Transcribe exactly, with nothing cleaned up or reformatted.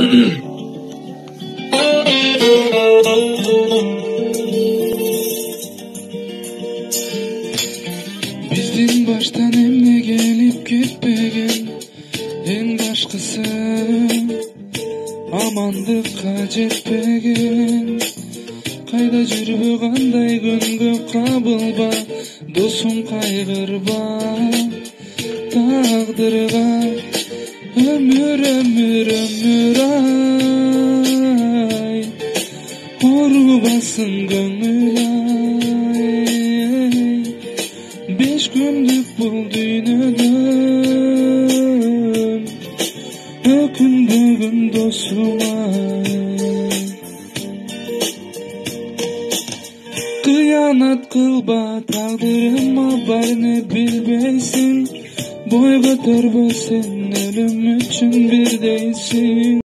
Биздин баштан эмне келип кетпеген, эң башкысы амандыкка жетпеген. Кайда жүрбө, кандай күнгө кабылба, досум кайгырба тагдырга. Өмүр, өмүр, өмүр ай, оорубасын көңүл ай. Беш күндүк бул дүйнөдөн өкүнбөгүн досум ай. Кыянат кылба, тагдырыма баарыны билбейсиң. Бой көтөрбөсөң, өлүм үчүн бирдейсиң.